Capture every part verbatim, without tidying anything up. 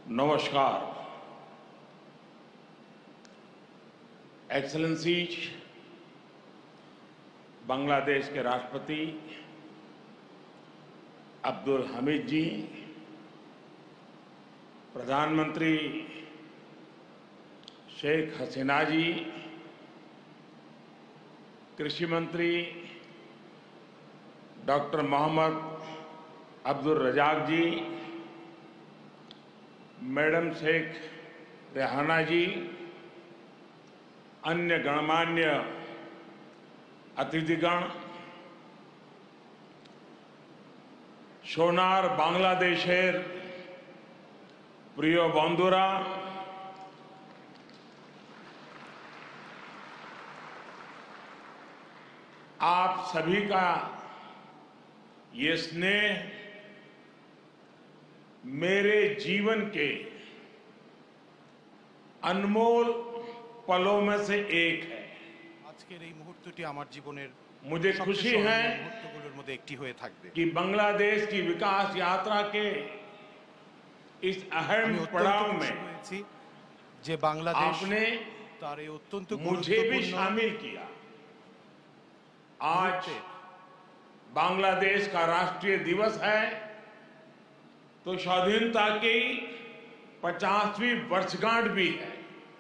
नमस्कार। एक्सेलेंसीज, बांग्लादेश के राष्ट्रपति अब्दुल हमीद जी, प्रधानमंत्री शेख हसीना जी, कृषि मंत्री डॉक्टर मोहम्मद अब्दुल रजाक जी, मैडम शेख रेहाना जी, अन्य गणमान्य अतिथिगण, सोनार बांग्लादेशेर प्रिय बंधुरा, आप सभी का ये स्नेह मेरे जीवन के अनमोल पलों में से एक है। আজকের এই মুহূর্তটি আমার জীবনের मुझे खुशी है মুহূর্তগুলোর মধ্যে একটি হয়ে থাকবে कि बांग्लादेश की विकास यात्रा के इस अहम আমি पड़ाव অত্যন্ত में খুশি হয়েছি যে বাংলাদেশ आपने তার এই অত্যন্ত मुझे भी গুরুত্বপূর্ণ शामिल किया। आज बांग्लादेश का राष्ट्रीय दिवस है तो स्वाधीनता की पचासवीं वर्षगांठ भी है।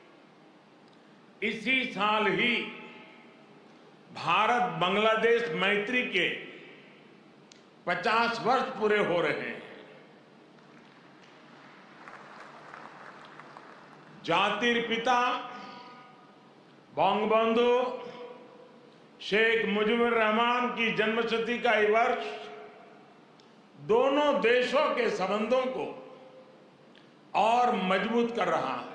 इसी साल ही भारत बांग्लादेश मैत्री के पचास वर्ष पूरे हो रहे हैं। जातिर पिता बंगबंधु शेख मुजीबुर रहमान की जन्मशती का ये वर्ष दोनों देशों के संबंधों को और मजबूत कर रहा है।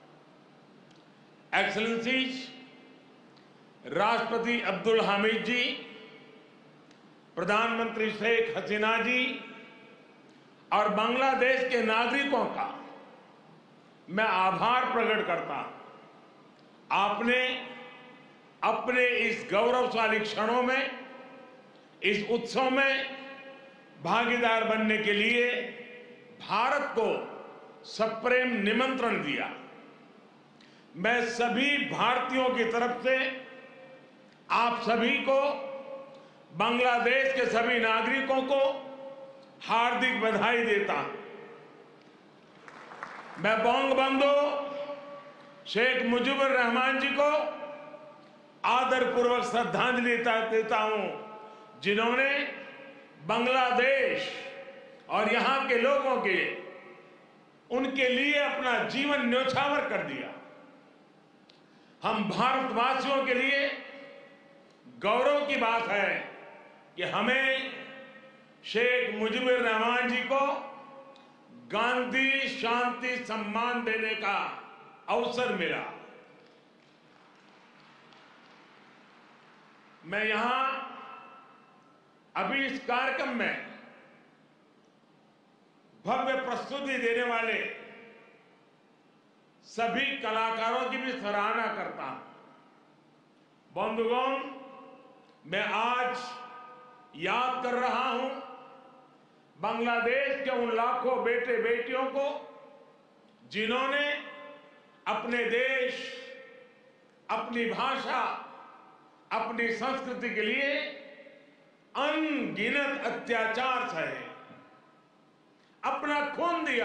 एक्सेलेंसीज, राष्ट्रपति अब्दुल हमीद जी, प्रधानमंत्री शेख हसीना जी और बांग्लादेश के नागरिकों का मैं आभार प्रकट करता हूं। आपने अपने इस गौरवशाली क्षणों में, इस उत्सव में भागीदार बनने के लिए भारत को सप्रेम निमंत्रण दिया। मैं सभी भारतीयों की तरफ से आप सभी को, बांग्लादेश के सभी नागरिकों को हार्दिक बधाई देता हूं। मैं बंगबंधु शेख मुजीबुर रहमान जी को आदरपूर्वक श्रद्धांजलि देता हूं, जिन्होंने बांग्लादेश और यहां के लोगों के उनके लिए अपना जीवन न्यौछावर कर दिया। हम भारतवासियों के लिए गौरव की बात है कि हमें शेख मुजीबुर रहमान जी को गांधी शांति सम्मान देने का अवसर मिला। मैं यहां अभी इस कार्यक्रम में भव्य प्रस्तुति देने वाले सभी कलाकारों की भी सराहना करता हूं। बंधुगण, मैं आज याद कर रहा हूं बांग्लादेश के उन लाखों बेटे बेटियों को जिन्होंने अपने देश, अपनी भाषा, अपनी संस्कृति के लिए अनगिनत अत्याचार सहे, अपना खून दिया,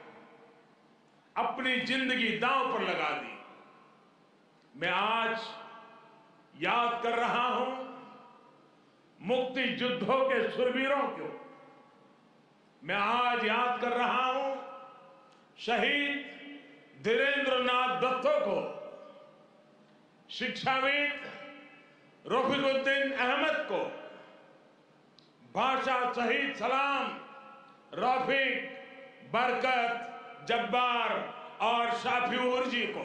अपनी जिंदगी दांव पर लगा दी। मैं आज याद कर रहा हूं मुक्ति युद्धों के शूरवीरों को। मैं आज याद कर रहा हूं शहीद धीरेन्द्र नाथ दत्तो को, शिक्षाविद रफीकुद्दीन अहमद को, भाषा शहीद सलाम, रफीक, बरकत, जब्बार और शाफिउर जी को।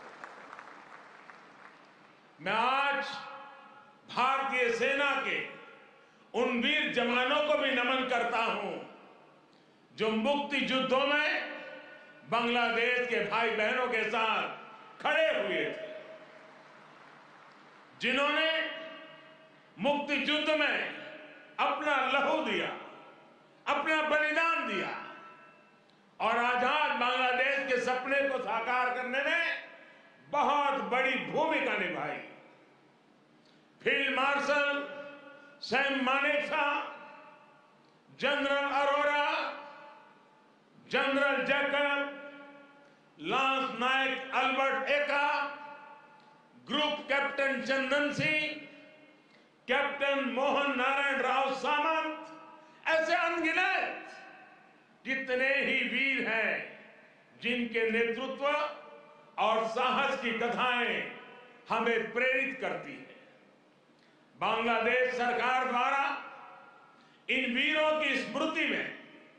मैं आज भारतीय सेना के उन वीर जवानों को भी नमन करता हूं जो मुक्ति युद्धों में बांग्लादेश के भाई बहनों के साथ खड़े हुए थे, जिन्होंने मुक्ति युद्ध में अपना लहू दिया, अपना बलिदान दिया। और आजाद बांग्लादेश के सपने को साकार करने में बहुत बड़ी भूमिका निभाई। Field marshal Sam Manekshaw, general Aurora, general Jacob, lance Naik Albert Ekka, group captain Chandan Singh, captain Mohan Narayan Rao Samant, ऐसे अनगिनत जितने ही वीर हैं जिनके नेतृत्व और साहस की कथाएं हमें प्रेरित करती हैं। बांग्लादेश सरकार द्वारा इन वीरों की स्मृति में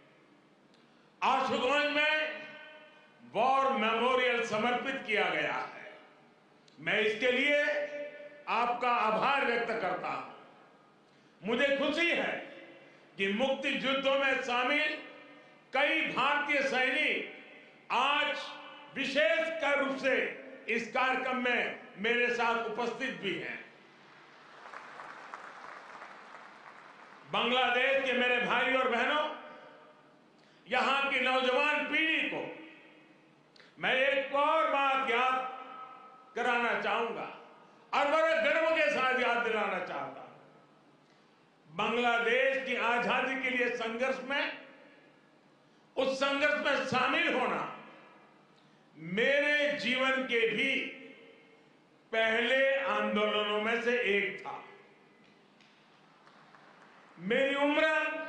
आशुगंज में वॉर मेमोरियल समर्पित किया गया है। मैं इसके लिए आपका आभार व्यक्त करता हूं। मुझे खुशी है कि मुक्ति युद्धों में शामिल कई भारतीय सैनिक आज विशेष रूप से इस कार्यक्रम में मेरे साथ उपस्थित भी हैं। बांग्लादेश के मेरे भाई और बहनों, यहां की नौजवान पीढ़ी को मैं एक और बात याद कराना चाहूंगा और बड़े गर्व के साथ याद दिलाना चाहता हूं। बांग्लादेश की आजादी के लिए संघर्ष में, उस संघर्ष में शामिल होना मेरे जीवन के भी पहले आंदोलनों में से एक था। मेरी उम्र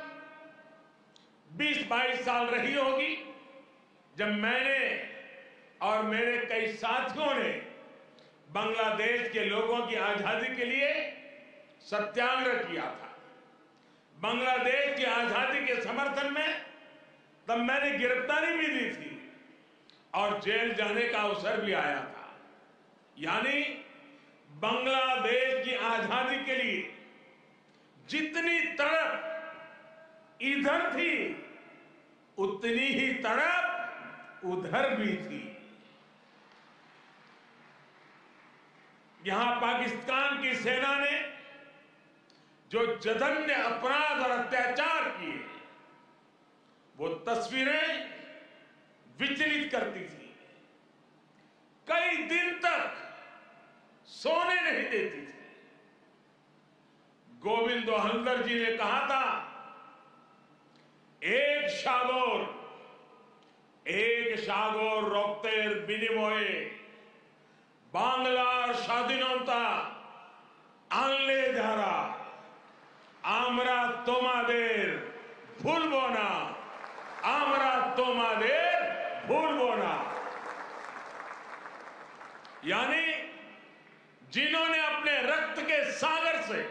बीस बाईस साल रही होगी जब मैंने और मेरे कई साथियों ने बांग्लादेश के लोगों की आजादी के लिए सत्याग्रह किया था। बांग्लादेश की आजादी के समर्थन में तब मैंने गिरफ्तारी भी दी थी और जेल जाने का अवसर भी आया था। यानी बांग्लादेश की आजादी के लिए जितनी तड़प इधर थी उतनी ही तड़प उधर भी थी। यहां पाकिस्तान की सेना ने जो जघन्य अपराध और अत्याचार किए, वो तस्वीरें विचलित करती थी। कई दिन तक सोने नहीं देती थी। गोविंदो हल्दर जी ने कहा था, एक सागोर एक सागोर রক্তের বিনিময়ে বাংলার স্বাধীনতা আনলে যারা, আমরা তোমাদের ভুলবো না, আমরা তোমাদের ভুলবো না। यानी जिन्होंने अपने रक्त के सागर से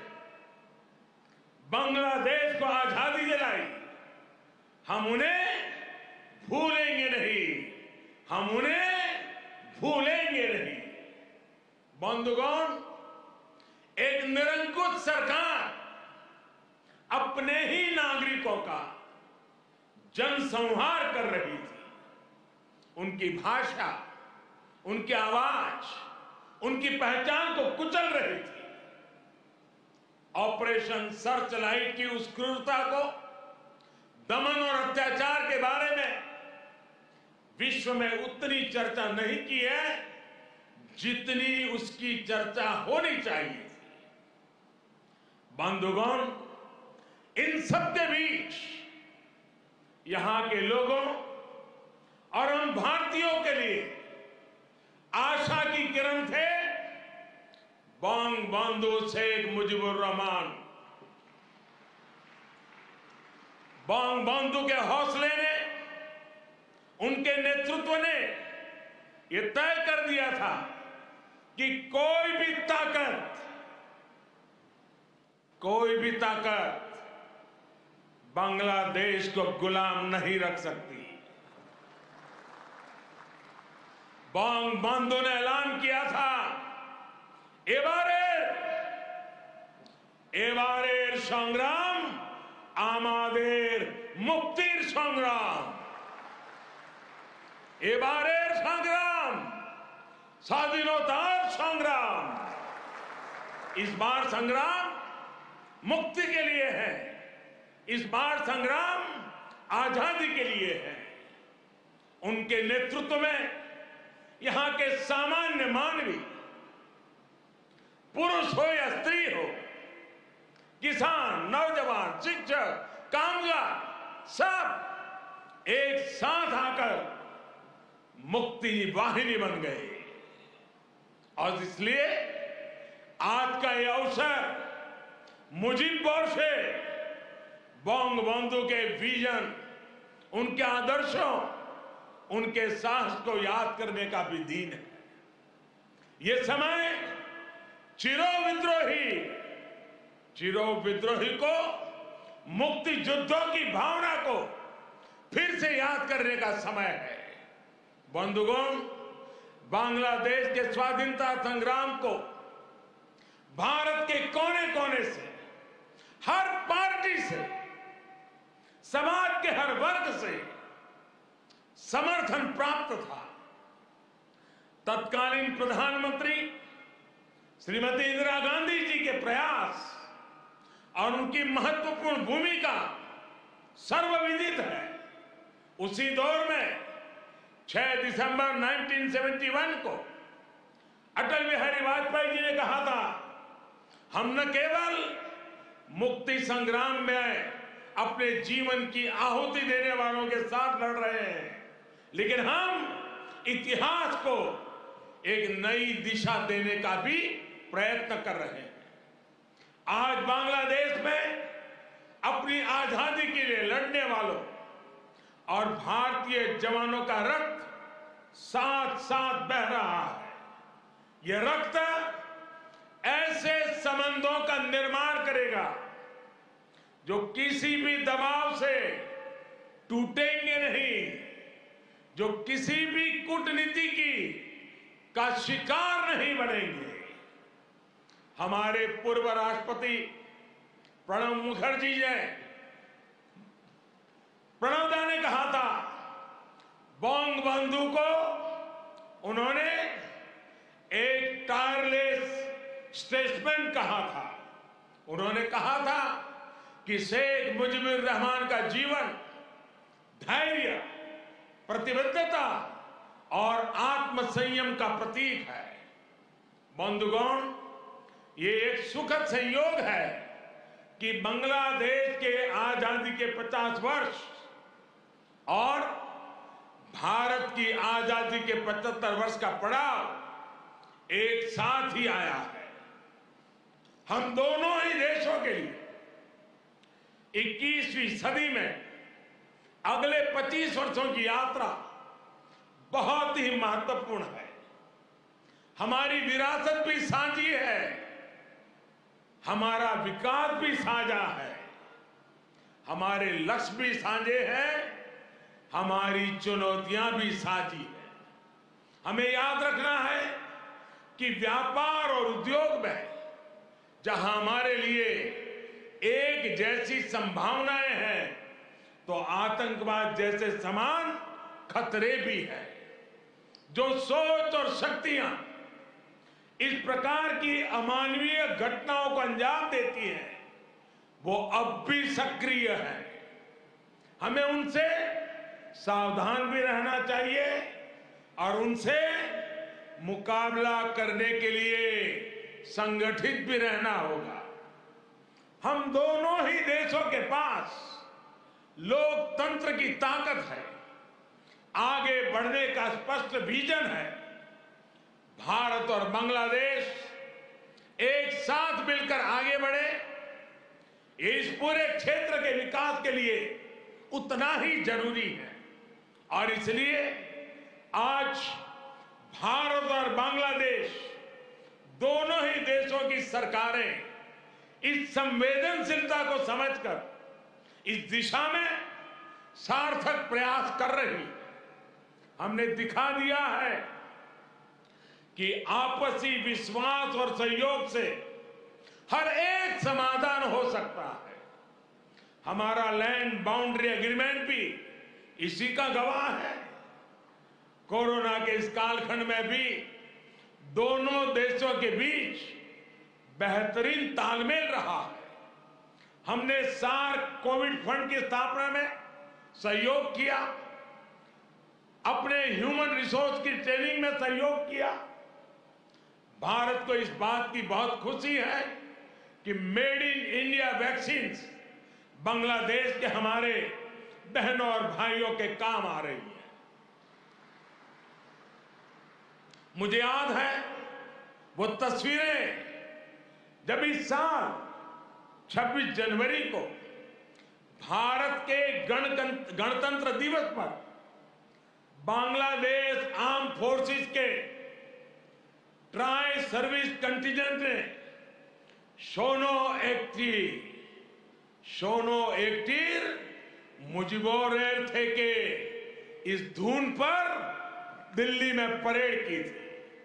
बांग्लादेश को आजादी दिलाई, हम उन्हें भूलेंगे नहीं, हम उन्हें भूलेंगे नहीं। बंधुगण, एक निरंकुश सरकार अपने ही नागरिकों का जनसंहार कर रही थी। उनकी भाषा, उनकी आवाज, उनकी पहचान को कुचल रही थी। ऑपरेशन सर्च लाइट की उस क्रूरता को, दमन और अत्याचार के बारे में विश्व में उतनी चर्चा नहीं की है जितनी उसकी चर्चा होनी चाहिए थी। बंधुगण, इन सबके बीच यहां के लोगों और हम भारतीयों के लिए आशा की किरण थे बंगबंधु शेख मुजीबुर रहमान। बंगबंधु के हौसले ने, उनके नेतृत्व ने यह तय कर दिया था कि कोई भी ताकत, कोई भी ताकत बांग्लादेश को गुलाम नहीं रख सकती। बंगबंधु ने ऐलान किया था, এবারের এবারের সংগ্রাম আমাদের মুক্তির সংগ্রাম। এবারের সংগ্রাম স্বাধীনতার সংग्राम। इस बार संग्राम मुक्ति के लिए है, इस बार संग्राम आजादी के लिए है। उनके नेतृत्व में यहां के सामान्य मानवी, पुरुष हो या स्त्री हो, किसान, नौजवान, शिक्षक, कामगार, सब एक साथ आकर मुक्ति वाहिनी बन गए। और इसलिए आज का यह अवसर मुजीब बोरसे बंगबंधु के विजन, उनके आदर्शों, उनके साहस को याद करने का भी दिन है। ये समय चिरो विद्रोही चिरो विद्रोही को, मुक्ति युद्धों की भावना को फिर से याद करने का समय है। बंधुगण, बांग्लादेश के स्वाधीनता संग्राम को भारत के कोने कोने से, हर पार्टी से, समाज के हर वर्ग से समर्थन प्राप्त था। तत्कालीन प्रधानमंत्री श्रीमती इंदिरा गांधी जी के प्रयास और उनकी महत्वपूर्ण भूमिका सर्वविदित है। उसी दौर में छह दिसंबर उन्नीस सौ इकहत्तर को अटल बिहारी वाजपेयी जी ने कहा था, हम न केवल मुक्ति संग्राम में अपने जीवन की आहुति देने वालों के साथ लड़ रहे हैं, लेकिन हम इतिहास को एक नई दिशा देने का भी प्रयत्न कर रहे हैं। आज बांग्लादेश में अपनी आजादी के लिए लड़ने वालों और भारतीय जवानों का रक्त साथ साथ बह रहा है। यह रक्त ऐसे संबंधों का निर्माण करेगा जो किसी भी दबाव से टूटेंगे नहीं, जो किसी भी कूटनीति की का शिकार नहीं बनेंगे। हमारे पूर्व राष्ट्रपति प्रणब मुखर्जी जी, प्रणब दा ने कहा था, बंगबंधु को उन्होंने एक टायरलेस स्टेटसमैन कहा था। उन्होंने कहा था कि शेख मुजीबुर रहमान का जीवन धैर्य, प्रतिबद्धता और आत्मसंयम का प्रतीक है। बंधुगण, ये एक सुखद संयोग है कि बांग्लादेश के आजादी के पचास वर्ष और भारत की आजादी के पचहत्तर वर्ष का पड़ाव एक साथ ही आया है। हम दोनों ही देशों के लिए इक्कीसवीं सदी में अगले पच्चीस वर्षों की यात्रा बहुत ही महत्वपूर्ण है। हमारी विरासत भी साझी है, हमारा विकास भी साझा है, हमारे लक्ष्य भी साझे हैं, हमारी चुनौतियां भी साझी हैं। हमें याद रखना है कि व्यापार और उद्योग में जहां हमारे लिए एक जैसी संभावनाएं हैं, तो आतंकवाद जैसे समान खतरे भी हैं। जो सोच और शक्तियां इस प्रकार की अमानवीय घटनाओं को अंजाम देती हैं, वो अब भी सक्रिय हैं। हमें उनसे सावधान भी रहना चाहिए और उनसे मुकाबला करने के लिए संगठित भी रहना होगा। हम दोनों ही देशों के पास लोकतंत्र की ताकत है, आगे बढ़ने का स्पष्ट विजन है। भारत और बांग्लादेश एक साथ मिलकर आगे बढ़े, इस पूरे क्षेत्र के विकास के लिए उतना ही जरूरी है। और इसलिए आज भारत और बांग्लादेश दोनों ही देशों की सरकारें इस संवेदनशीलता को समझकर इस दिशा में सार्थक प्रयास कर रही है। हमने दिखा दिया है कि आपसी विश्वास और सहयोग से हर एक समाधान हो सकता है। हमारा लैंड बाउंड्री एग्रीमेंट भी इसी का गवाह है। कोरोना के इस कालखंड में भी दोनों देशों के बीच बेहतरीन तालमेल रहा है। हमने सार्क कोविड फंड की स्थापना में सहयोग किया। अपने ह्यूमन रिसोर्स की ट्रेनिंग में सहयोग किया। भारत को इस बात की बहुत खुशी है कि made in India vaccine Bangladesh के हमारे बहनों और भाइयों के काम आ रही है। मुझे याद है वो तस्वीरें जब इस साल छब्बीस जनवरी को भारत के गणतंत्र गणतंत्र दिवस पर बांग्लादेश आर्म फोर्सेस के ट्राई सर्विस कंटिजेंट ने शोनो एक्टिव शोनो एक्टिव मुजिबोर थे के इस धुन पर दिल्ली में परेड की थी।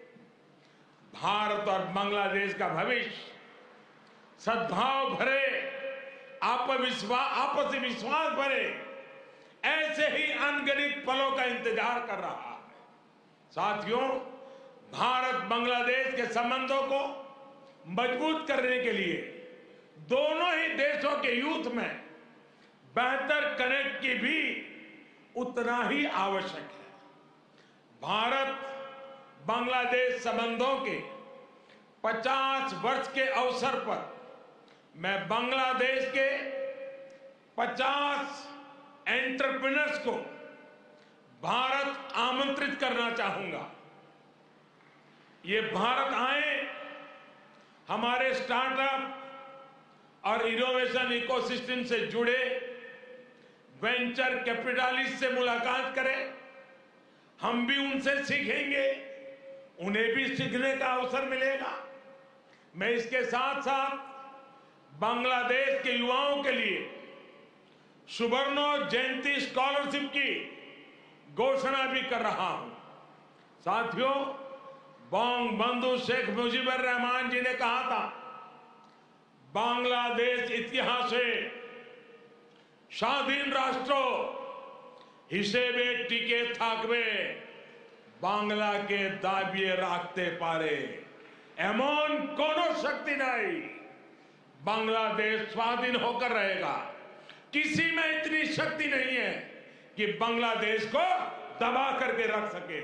भारत और बांग्लादेश का भविष्य सद्भाव भरे, आपविश्वास आपसी विश्वास भरे ऐसे ही अनगिनत पलों का इंतजार कर रहा है। साथियों, भारत बांग्लादेश के संबंधों को मजबूत करने के लिए दोनों ही देशों के यूथ में बेहतर कनेक्ट की भी उतना ही आवश्यक है। भारत बांग्लादेश संबंधों के पचास वर्ष के अवसर पर मैं बांग्लादेश के पचास एंटरप्रेन्योर्स को भारत आमंत्रित करना चाहूंगा। ये भारत आए, हमारे स्टार्टअप और इनोवेशन इकोसिस्टम से जुड़े वेंचर कैपिटलिस्ट से मुलाकात करें। हम भी उनसे सीखेंगे, उन्हें भी सीखने का अवसर मिलेगा। मैं इसके साथ साथ बांग्लादेश के युवाओं के लिए सुवर्णो जयंती स्कॉलरशिप की घोषणा भी कर रहा हूं। साथियों, बंग बंधु शेख मुजीबुर रहमान जी ने कहा था, बांग्लादेश इतिहासे স্বাধীন রাষ্ট্র হিসেবে টিকে থাকবে বাংলাকে দাবিয়ে রাখতে পারে এমন কোন শক্তি নাই। बांग्लादेश स्वाधीन होकर रहेगा। किसी में इतनी शक्ति नहीं है कि बांग्लादेश को दबा करके रख सके।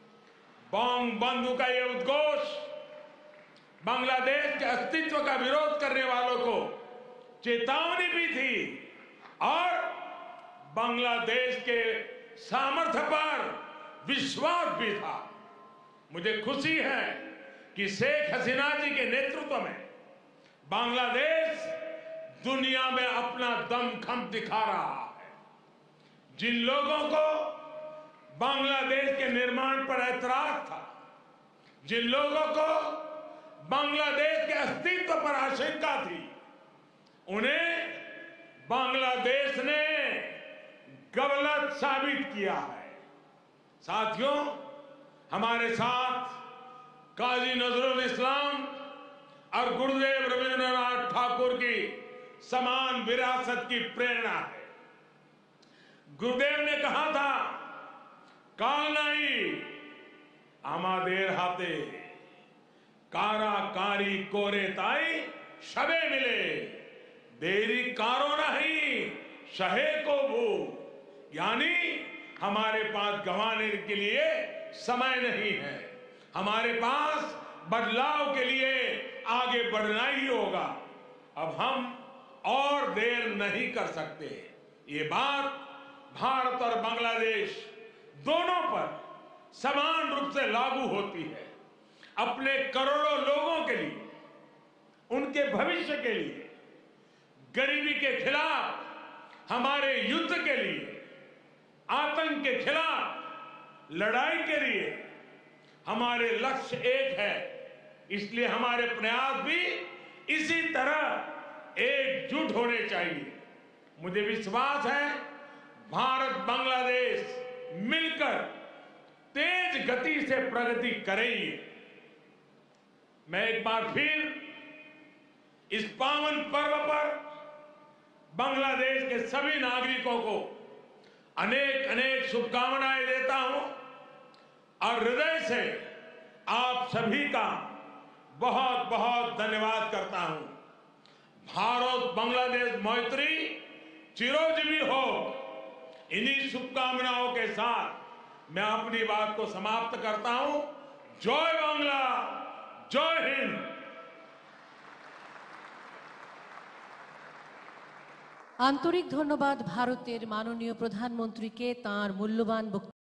बंग बंधु का यह उद्घोष बांग्लादेश के अस्तित्व का विरोध करने वालों को चेतावनी भी थी और बांग्लादेश के सामर्थ्य पर विश्वास भी था। मुझे खुशी है कि शेख हसीना जी के नेतृत्व में बांग्लादेश दुनिया में अपना दमखम दिखा रहा है। जिन लोगों को बांग्लादेश के निर्माण पर ऐतराज था, जिन लोगों को बांग्लादेश के अस्तित्व पर आशंका थी, उन्हें बांग्लादेश ने गलत साबित किया है। साथियों, हमारे साथ काजी नजरुल इस्लाम और गुरुदेव रविंद्रनाथ ठाकुर की समान विरासत की प्रेरणा है। गुरुदेव ने कहा था, काल नहीं आमादेर हाथे काराकारी कोरे ताई शबे मिले देरी कारो नहीं शहे को भू, यानी हमारे पास गंवाने के लिए समय नहीं है, हमारे पास बदलाव के लिए आगे बढ़ना ही होगा। अब हम और देर नहीं कर सकते। ये बात भारत और बांग्लादेश दोनों पर समान रूप से लागू होती है। अपने करोड़ों लोगों के लिए, उनके भविष्य के लिए, गरीबी के खिलाफ हमारे युद्ध के लिए, आतंक के खिलाफ लड़ाई के लिए हमारे लक्ष्य एक है। इसलिए हमारे प्रयास भी इसी तरह एकजुट होने चाहिए। मुझे विश्वास है भारत बांग्लादेश मिलकर तेज गति से प्रगति करेंगे। मैं एक बार फिर इस पावन पर्व पर बांग्लादेश के सभी नागरिकों को अनेक अनेक शुभकामनाएं देता हूं और हृदय से आप सभी का बहुत बहुत धन्यवाद करता हूं। भारत बांग्लादेश मैत्री चिरोजीवी हो। इन्हीं शुभकामनाओं के साथ मैं अपनी बात को समाप्त करता हूं। जय बांग्ला, जय हिंद। আন্তরিক ধন্যবাদ ভারতের মাননীয় প্রধানমন্ত্রীকে তাঁর মূল্যবান বক্তব্য